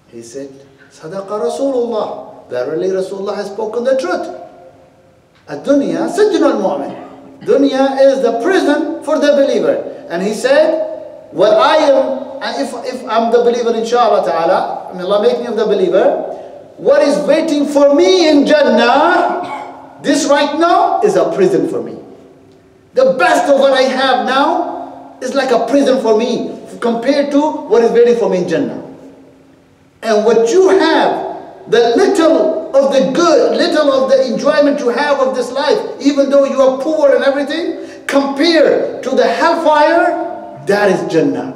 He said, Sadaqa Rasulullah. Verily Rasulullah has spoken the truth. Ad-dunya sijnu al-mu'min. Dunya is the prison for the believer. And he said, what I am, and if I'm the believer, inshallah ta'ala, may Allah make me of the believer, what is waiting for me in Jannah, this right now is a prison for me. The best of what I have now is like a prison for me compared to what is waiting for me in Jannah. And what you have, the little of the good, little of the enjoyment you have of this life, even though you are poor and everything, compared to the hellfire, that is Jannah.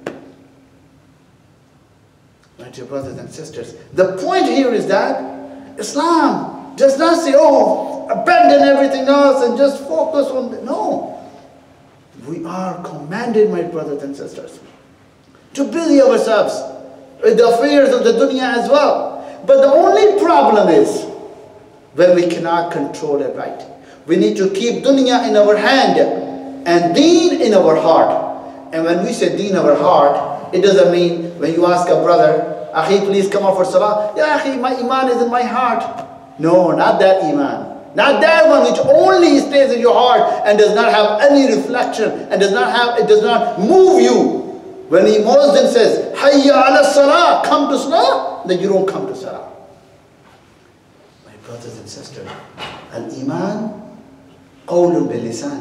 My dear brothers and sisters, the point here is that Islam does not say, oh, abandon everything else and just focus on the, no. We are commanded, my brothers and sisters, to busy ourselves with the affairs of the dunya as well. But the only problem is when we cannot control it right. We need to keep dunya in our hand and deen in our heart. And when we say deen in our heart, it doesn't mean when you ask a brother, Akhi, please come out for salah. Yeah, Akhi, my iman is in my heart. No, not that iman. Not that one which only stays in your heart and does not have any reflection and does not move you. When the Muazzin says, Hayya ala salah, come to salah, then you don't come to salah. My brothers and sisters, al-iman qawlun bil-lisan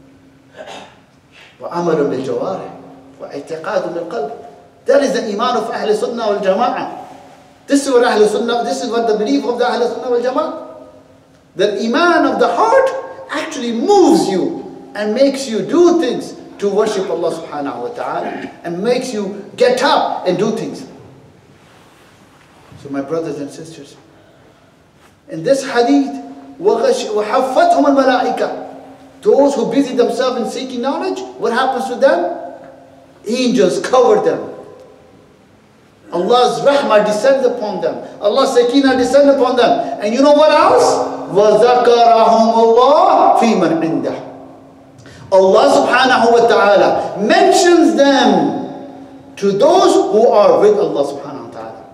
wa amalun bil-jawarih wa i'tiqadun bil-qalb. That is the iman of Ahl Sunnah wal Jama'ah. This is what Ahl Sunnah, this is what the belief of the Ahl Sunnah wal Jama'ah. The iman of the heart actually moves you and makes you do things to worship Allah subhanahu wa ta'ala and makes you get up and do things. So my brothers and sisters, in this hadith, وَحَفَّتْهُمُ الْمَلَائِكَةِ, those who busy themselves in seeking knowledge, what happens to them? Angels cover them. Allah's rahmah descends upon them. Allah's sakinah descends upon them. And you know what else? وَذَكَرَهُمُ اللَّهُ فِي مَنْ عِنْدَهُ. Allah subhanahu wa ta'ala mentions them to those who are with Allah subhanahu wa ta'ala.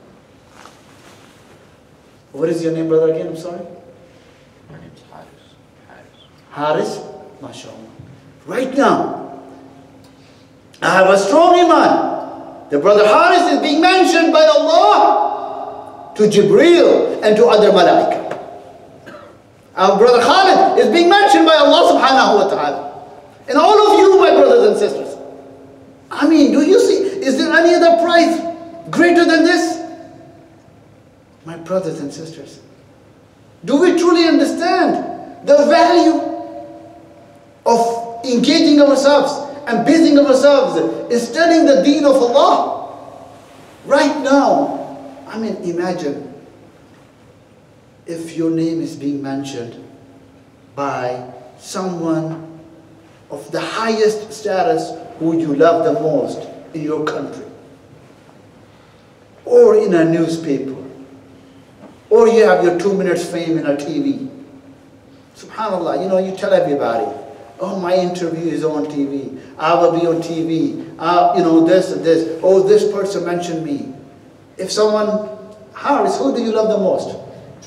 What is your name, brother, again? I'm sorry? My name is Haris. Haris? MashaAllah. Right now, I have a strong iman. The brother Haris is being mentioned by Allah to Jibreel and to other malaika. Our brother Khalid is being mentioned by Allah subhanahu wa ta'ala. And all of you, my brothers and sisters. I mean, do you see, is there any other prize greater than this? My brothers and sisters, do we truly understand the value of engaging ourselves and busying ourselves in studying the deen of Allah? Right now, I mean, imagine if your name is being mentioned by someone of the highest status who you love the most in your country, or in a newspaper, or you have your 2 minutes fame in a TV. Subhanallah, you know, you tell everybody, oh, my interview is on TV, I will be on TV, you know, this and this, oh, this person mentioned me. If someone, Haris, who do you love the most?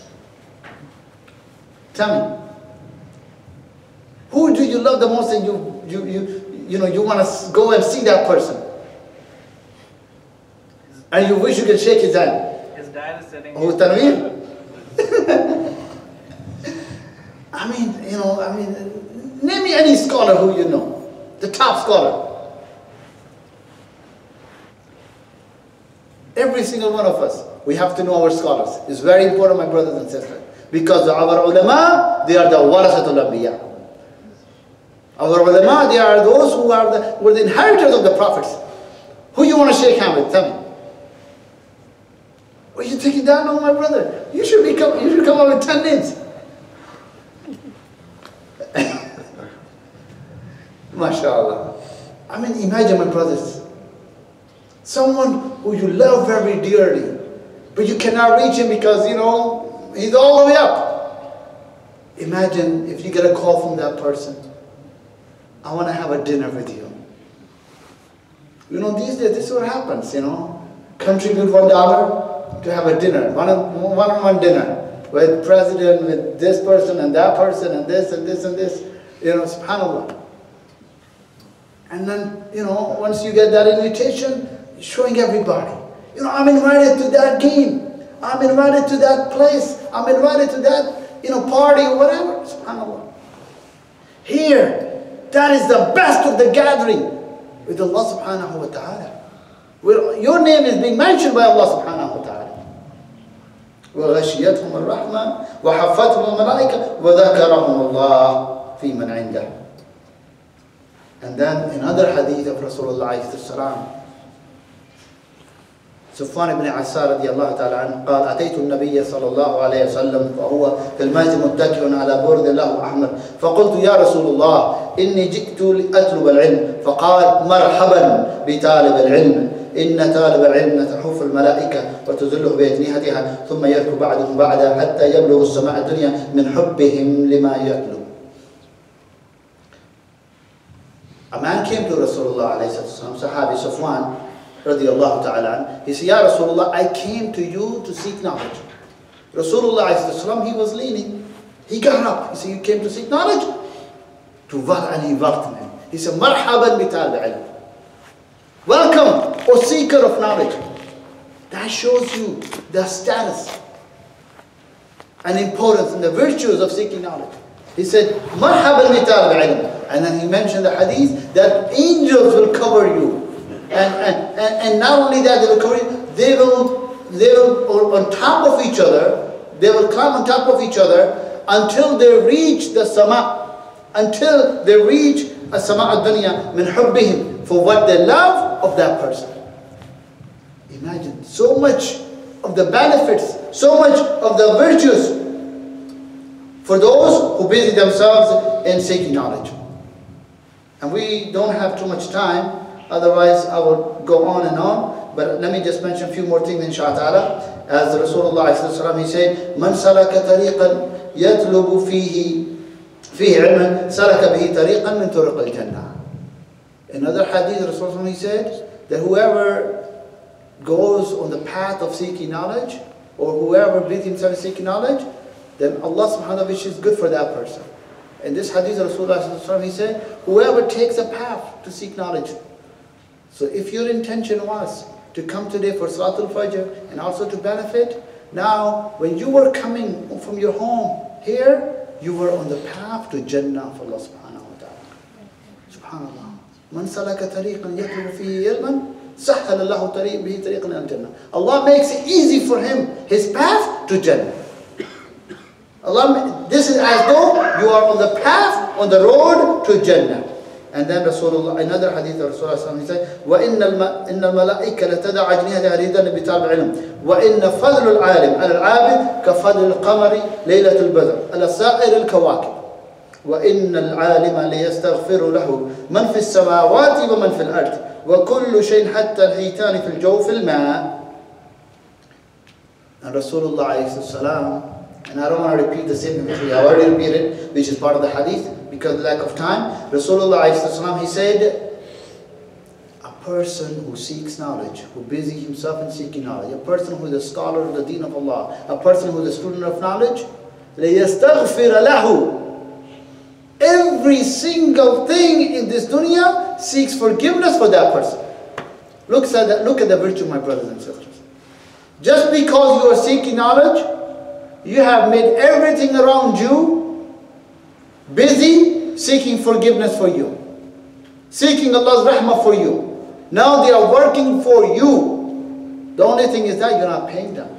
Tell me. Who do you love the most and you know, you want to go and see that person? And you wish you could shake his hand. His dad is sitting Oh, Tanveer? I mean, you know, name me any scholar who you know. The top scholar. Every single one of us, we have to know our scholars. It's very important, my brothers and sisters. Because our ulama, they are the warathatul anbiya. Our ulama, they are those who were the inheritors of the prophets. Who you want to shake hand with? Tell me. What are you taking down on, my brother? You should come up with 10 names. MashaAllah. I mean, imagine, my brothers. Someone who you love very dearly, but you cannot reach him because, you know, he's all the way up. Imagine if you get a call from that person. I want to have a dinner with you. You know, these days, this is what happens, you know. contribute $1 to have a dinner, one-on-one dinner with president, with this person and that person and this and this and this, subhanAllah. And then, once you get that invitation, you're showing everybody, I'm invited to that game, I'm invited to that place, I'm invited to that, party or whatever, subhanAllah. Here, that is the best of the gathering with Allah subhanahu wa ta'ala. Your name is being mentioned by Allah subhanahu wa ta'ala. وَغَشِيَتْهُمُ الرَّحْمَةُ وَحَفَّتْهُمُ الْمَلَائِكَةُ وَذَكَرَهُمُ اللَّهُ فِي مَنْ عِنْدَهُ. And then another hadith of Rasulullah alayhi salam. سفوان بن عسار رضي الله تعالى عنه قال أتيت النبي صلى الله عليه وسلم وهو في المسجد متكئ على برد له أحمر فقلت يا رسول الله إني جئت لأطلب العلم فقال مرحبا بطالب العلم إن طالب العلم تحف الملائكة وتذله بأجنحتها ثم يركب بعضهم بعدا حتى يبلغ السماء الدنيا من حبهم لما يطلب. A man came to Rasulullah alayhi salam, Sahabi Safwan radiyallahu ta'ala. He said, Ya Rasulullah, I came to you to seek knowledge. Rasulullah alayhi salam, he was leaning. He got up. He said, you came to seek knowledge? And he welcomed him. He said, Marhaban bi talib ilm. Welcome, O seeker of knowledge. That shows you the status and importance and the virtues of seeking knowledge. He said, Marhaban bi talib ilm. And then he mentioned the hadith that angels will cover you. And not only that, they will cover you, they will on top of each other, they will climb on top of each other until they reach the sama, until they reach as-sama ad-dunya min hubbihim, for what they love of that person. Imagine so much of the benefits, so much of the virtues for those who busy themselves in seeking knowledge. And we don't have too much time, otherwise I will go on and on. But let me just mention a few more things, inshaAllah ta'ala. As Rasulullah he said, Man salaka tariqan yatlubu fihi ilman salaka bihi tariqan min turuq al-jannah. Another hadith, Rasulullah he said, that whoever goes on the path of seeking knowledge, or whoever busies himself in seeking knowledge, then Allah subhanahu wa ta'ala is good for that person. In this hadith, Rasulullah he said, whoever takes a path to seek knowledge. So if your intention was to come today for Salatul Fajr and also to benefit, now when you were coming from your home here, you were on the path to Jannah of Allah subhanahu wa ta'ala. Subhanallah. Man salaka tariqan yatlubu fihi ilman sahhala lahu bihi tariqan al-jannah. Allah makes it easy for him, his path to Jannah. Allah, this is as though you are on the path, on the road to Jannah. And then Rasulullah, another hadith of Rasulullah, he said, وَإِنَّ الْمَلَائِكَ لَتَدَعَ أَجْنِحَتَهَا رِدًا بِطَالِبِ الْعِلْمِ وَإِنَّ فَضْلَ الْعَالِمِ عَلَى الْعَابِدِ كَفَضْلِ الْقَمَرِ لَيْلَةَ الْبَدْرِ عَلَى سَائِرِ الْكَوَاكِبِ وَإِنَّ الْعَالِمَ لَيَسْتَغْفِرُ لَهُ مَنْ فِي السَّمَاوَاتِ وَمَنْ فِي الْأَرْضِ وَكُلُّ شَيْءٍ حَتَّى الْحِيتَانِ فِي الْجَوْفِ الْمَاءِ. And Rasulullah alayhi salam, and I don't want to repeat the same which we have already repeated, which is part of the hadith, because of lack of time. Rasulullah ﷺ, he said, a person who seeks knowledge, who busies himself in seeking knowledge, a person who is a scholar of the deen of Allah, a person who is a student of knowledge, لِيَسْتَغْفِرَ لَهُ. Every single thing in this dunya seeks forgiveness for that person. Look at the virtue, my brothers and sisters. Just because you are seeking knowledge, you have made everything around you busy seeking forgiveness for you, seeking Allah's rahmah for you. Now they are working for you. The only thing is that you're not paying them.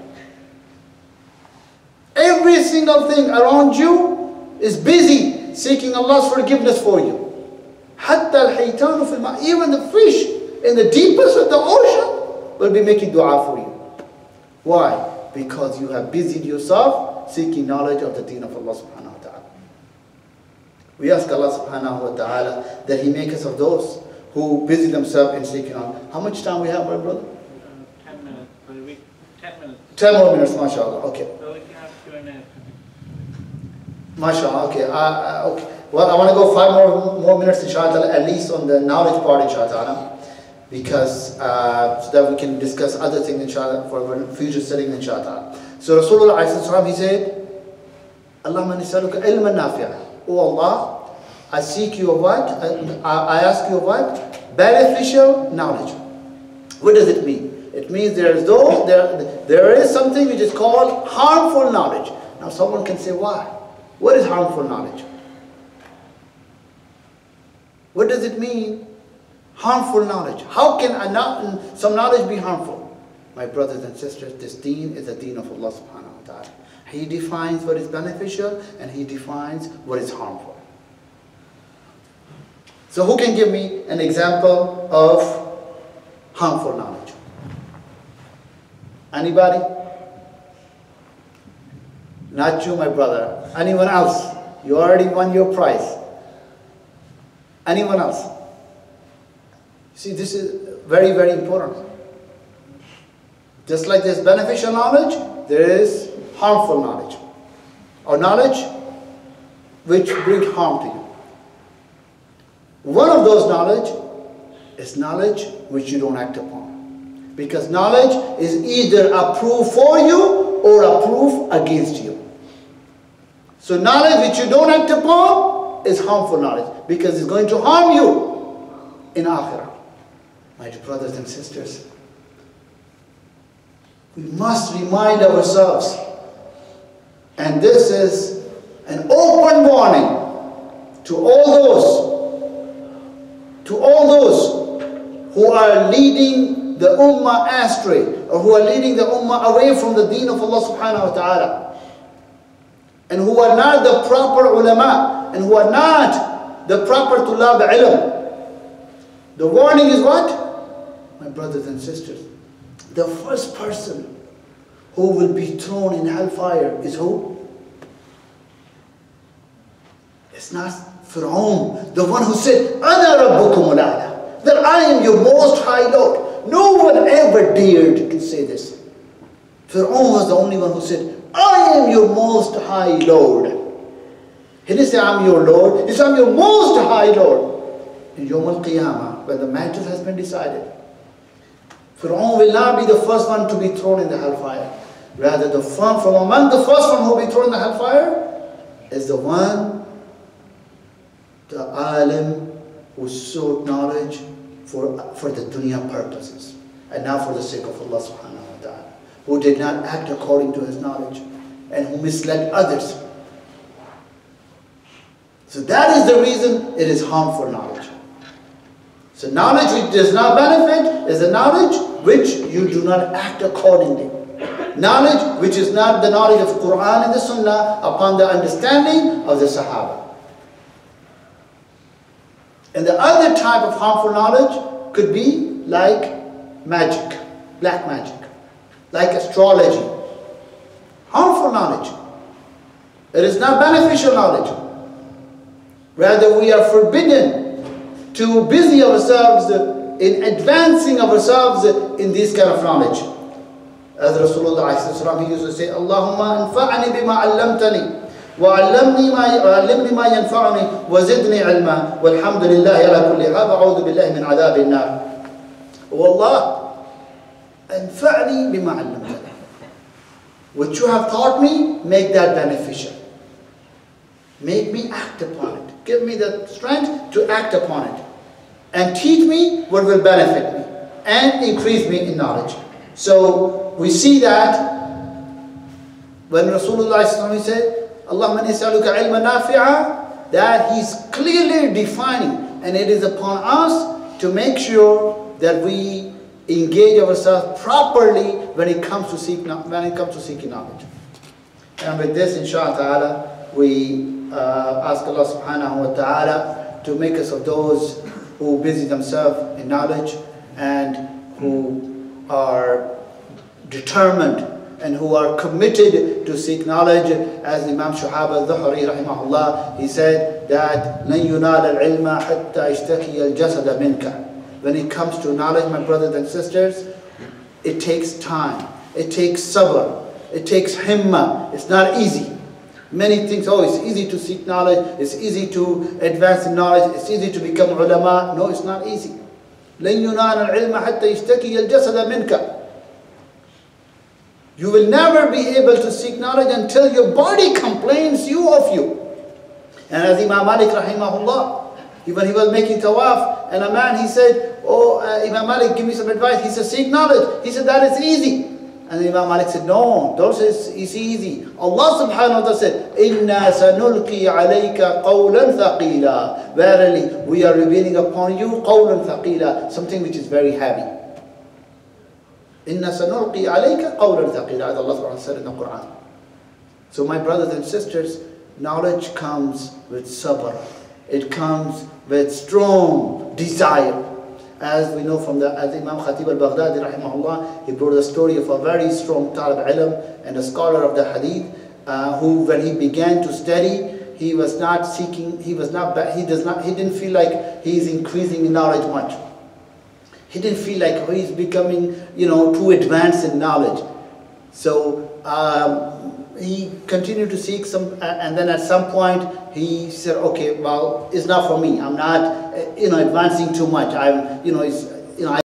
Every single thing around you is busy seeking Allah's forgiveness for you. Hatta al-haytanu fil ma', even the fish in the deepest of the ocean will be making dua for you. Why? Because you have busied yourself seeking knowledge of the deen of Allah subhanahu wa ta'ala. We ask Allah subhanahu wa ta'ala that He make us of those who busy themselves in seeking knowledge. How much time we have, my brother? 10 minutes. 10 minutes. 10 more minutes, mashallah. Okay. So we can have Q&A. Mashallah, okay. Okay. Well, I want to go 5 more minutes inshallah, at least on the knowledge part inshallah. because so that we can discuss other things inshallah for our future sitting inshallah. So Rasulullah he said, Allahumma nisaluka ilman nafi'a. Oh Allah, I seek you of what? I ask you of what? Beneficial knowledge. What does it mean? It means there is something which is called harmful knowledge. Now someone can say, why? What is harmful knowledge? What does it mean? Harmful knowledge. How can some knowledge be harmful? My brothers and sisters, this deen is the deen of Allah subhanahu wa ta'ala. He defines what is beneficial and He defines what is harmful. So who can give me an example of harmful knowledge? Anybody? Not you, my brother. Anyone else? You already won your prize. Anyone else? See, this is very, very important. Just like there's beneficial knowledge, there is harmful knowledge. Or knowledge which brings harm to you. One of those knowledge is knowledge which you don't act upon. Because knowledge is either approved for you or approved against you. So knowledge which you don't act upon is harmful knowledge because it's going to harm you in Akhirah. My dear brothers and sisters, we must remind ourselves, and this is an open warning to all those who are leading the ummah astray, or who are leading the ummah away from the deen of Allah subhanahu wa ta'ala, and who are not the proper ulama, and who are not the proper tulab ilm. The warning is what? My brothers and sisters, the first person who will be thrown in hellfire is who? It's not Fir'aun, the one who said, Ana rabbukum al-a'la, that I am your most high Lord. No one ever dared to say this. Fir'aun was the only one who said, I am your most high Lord. He didn't say, I'm your Lord. He said, I'm your most high Lord. In Yawm al-Qiyamah, when the matter has been decided, Fir'aun will not be the first one to be thrown in the hellfire. Rather, from among the first one who will be thrown in the hellfire is the one, the alim who sought knowledge for the dunya purposes and not for the sake of Allah subhanahu wa ta'ala, who did not act according to his knowledge and who misled others. So that is the reason it is harmful knowledge. So knowledge which does not benefit is a knowledge which you do not act accordingly. Knowledge which is not the knowledge of Quran and the Sunnah upon the understanding of the Sahaba. And the other type of harmful knowledge could be like magic, black magic, like astrology. Harmful knowledge. It is not beneficial knowledge. Rather, we are forbidden to busy ourselves in advancing ourselves in this kind of knowledge. As Rasulullah he used to say, Allahumma anfa'ani bima allamtani wa allimni ma yanfa'ani wa zidni ilma walhamdulillahi ala kulli hal a'udhu billahi min adhabin nar. O Allah, anfa'ni bima allamtani. What you have taught me, make that beneficial. Make me act upon it. Give me the strength to act upon it. And teach me what will benefit me and increase me in knowledge. So we see that when Rasulullah said, Allahumma nis'aluka ilman nafi'a, that he's clearly defining, and it is upon us to make sure that we engage ourselves properly when it comes to seeking knowledge. And with this, inshaAllah, we ask Allah subhanahu wa ta'ala to make us of those who busy themselves in knowledge and who are determined and who are committed to seek knowledge. As Imam Shu'ab al-Dhuhri rahimahullah, he said that لَن يُنَالَ الْعِلْمَ حَتَّى يَشْتَكِيَ الْجَسَدَ مِنْكَ. When it comes to knowledge, my brothers and sisters, it takes time, it takes sabr, it takes himmah. It's not easy. Many things, oh, it's easy to seek knowledge, it's easy to advance in knowledge, it's easy to become ulama. No, it's not easy. لن ينال العلم حتى يشتكي الجسد منك. You will never be able to seek knowledge until your body complains you of you. And as Imam Malik rahimahullah, when he was making tawaf, and a man, he said, oh Imam Malik, give me some advice. He said, seek knowledge. He said, that is easy. And Imam Malik said, no, don't say it's easy. Allah subhanahu wa ta'ala said, إِنَّا سَنُلْقِي عَلَيْكَ قَوْلًا ثَقِيلًا. Verily, we are revealing upon you قَوْلًا ثَقِيلًا, something which is very heavy. إِنَّا سَنُلْقِي عَلَيْكَ قَوْلًا ثَقِيلًا, as Allah subhanahu wa ta'ala said in the Quran. So my brothers and sisters, knowledge comes with sabr. It comes with strong desire. As we know from as Imam Khatib al-Baghdadi rahimahullah, he brought the story of a very strong talib ilm and a scholar of the hadith, who when he began to study, he was not seeking, he didn't feel like he's increasing in knowledge much. He didn't feel like he's becoming, too advanced in knowledge. So he continued to seek some, and then at some point he said, okay, well, it's not for me. I'm not, advancing too much.